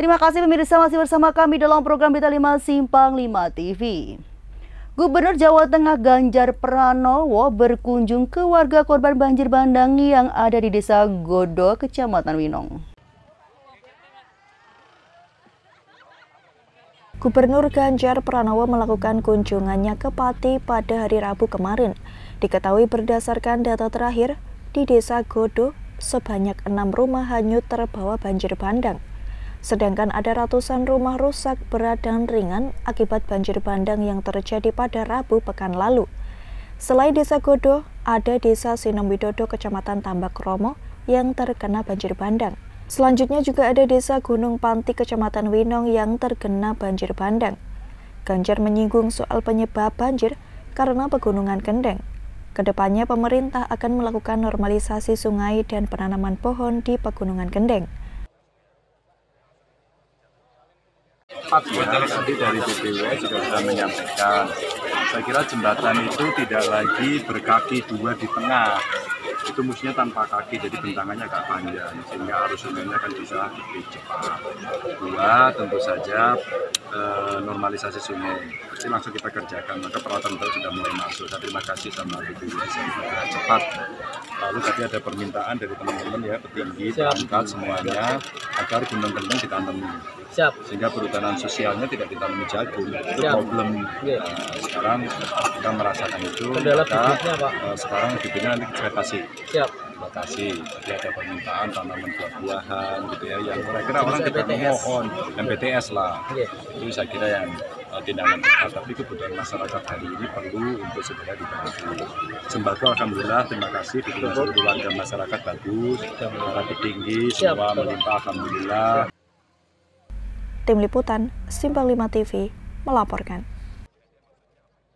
Terima kasih pemirsa masih bersama kami dalam program Berita 5 Simpang 5 TV. Gubernur Jawa Tengah Ganjar Pranowo berkunjung ke warga korban banjir bandang yang ada di Desa Godo, Kecamatan Winong. Gubernur Ganjar Pranowo melakukan kunjungannya ke Pati pada hari Rabu kemarin. Diketahui berdasarkan data terakhir, di Desa Godo sebanyak 6 rumah hanyut terbawa banjir bandang. Sedangkan ada ratusan rumah rusak berat dan ringan akibat banjir bandang yang terjadi pada Rabu pekan lalu. Selain Desa Godo, ada Desa Sinom Widodo, Kecamatan Tambak Romo yang terkena banjir bandang. Selanjutnya juga ada Desa Gunung Panti, Kecamatan Winong yang terkena banjir bandang. Ganjar menyinggung soal penyebab banjir karena pegunungan kendeng. Kedepannya pemerintah akan melakukan normalisasi sungai dan penanaman pohon di pegunungan kendeng. Tadi dari BPW juga sudah menyampaikan, saya kira jembatan itu tidak lagi berkaki dua di tengah, itu mestinya tanpa kaki, jadi bentangannya agak panjang sehingga arus sungainya akan bisa lebih cepat. Dua, tentu saja normalisasi sungai pasti langsung kita kerjakan, maka peralatan itu sudah mulai masuk. Saya terima kasih sama BPW yang cepat. Lalu tadi ada permintaan dari teman-teman ya, petinggi, perangkat semuanya agar gunung kendeng ditanami. Sehingga perhutanan sosialnya tidak ditanami jagung, itu problem. Sekarang kita merasakan itu, maka sekarang bibitnya nanti saya kasih. Jadi ada permintaan tanaman buah-buahan gitu ya, yang kira-kira orang tidak memohon, MBTS lah. Itu saya kira yang tindakan tepat, tapi kebutuhan masyarakat hari ini perlu untuk segera dipenuhi. Sembako alhamdulillah, terima kasih, dukungan seluruh warga masyarakat bagus, para petinggi semua melimpah alhamdulillah. Tim Liputan Simpang 5 TV melaporkan.